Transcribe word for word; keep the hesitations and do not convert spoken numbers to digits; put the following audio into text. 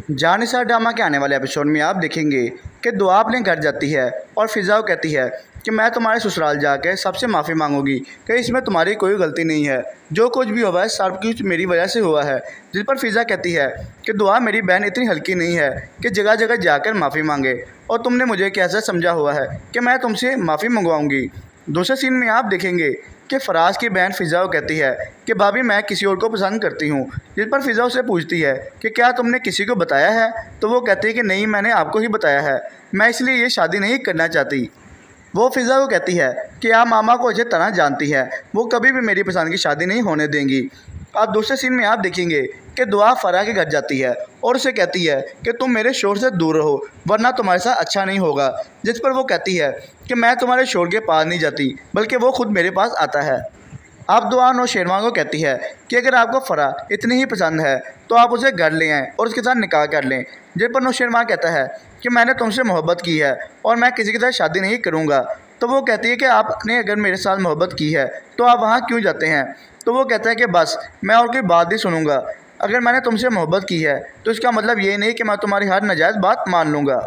जान निसार ड्रामा के आने वाले एपिसोड में आप देखेंगे कि दुआ अपने घर जाती है और फ़िज़ा को कहती है कि मैं तुम्हारे ससुराल जाकर सबसे माफ़ी मांगूंगी कि इसमें तुम्हारी कोई गलती नहीं है, जो कुछ भी हुआ है सब कुछ मेरी वजह से हुआ है। जिस पर फ़िज़ा कहती है कि दुआ मेरी बहन इतनी हल्की नहीं है कि जगह जगह जाकर माफ़ी मांगे, और तुमने मुझे कैसे समझा हुआ है कि मैं तुमसे माफ़ी मंगवाऊँगी। दूसरे सीन में आप देखेंगे कि फ़राज की बहन फ़िज़ा को कहती है कि भाभी मैं किसी और को पसंद करती हूँ। जिस पर फ़िज़ा उसे पूछती है कि क्या तुमने किसी को बताया है, तो वो कहती है कि नहीं, मैंने आपको ही बताया है, मैं इसलिए ये शादी नहीं करना चाहती। वो फ़िज़ा को कहती है कि आप मामा को अच्छी तरह जानती है, वो कभी भी मेरी पसंद की शादी नहीं होने देंगी। अब दूसरे सीन में आप देखेंगे कि दुआ फ़रा के घर जाती है और उसे कहती है कि तुम मेरे शोर से दूर रहो वरना तुम्हारे साथ अच्छा नहीं होगा। जिस पर वो कहती है कि मैं तुम्हारे शोर के पास नहीं जाती, बल्कि वो खुद मेरे पास आता है। अब दुआ नौशेरवान को कहती है कि अगर आपको फ़रा इतनी ही पसंद है तो आप उसे घर ले आएँ और उसके साथ निकाह कर लें। जिस पर नौशेरवान कहता है कि मैंने तुमसे मोहब्बत की है और मैं किसी के साथ शादी नहीं करूँगा। तो वो कहती है कि आपने अगर मेरे साथ मोहब्बत की है तो आप वहाँ क्यों जाते हैं। तो वो कहता है कि बस मैं और कोई बात नहीं सुनूंगा, अगर मैंने तुमसे मोहब्बत की है तो इसका मतलब ये नहीं कि मैं तुम्हारी हर नाजायज़ बात मान लूँगा।